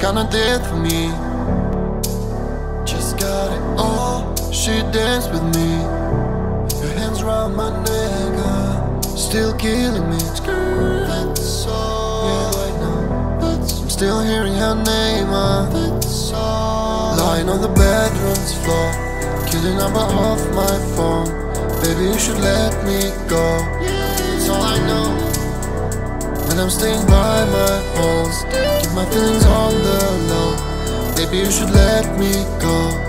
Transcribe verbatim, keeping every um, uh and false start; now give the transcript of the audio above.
kinda dead for me. Just got it all, she danced with me. Your hands around my neck, uh, still killing me. That's all, yeah, I know. That's, I'm still hearing her name, uh, that's all. Lying on the bedroom's floor, killing number off my phone. Baby, you should let me go. That's all I know. When I'm staying by my holes, keep my feelings on the low. Baby, you should let me go.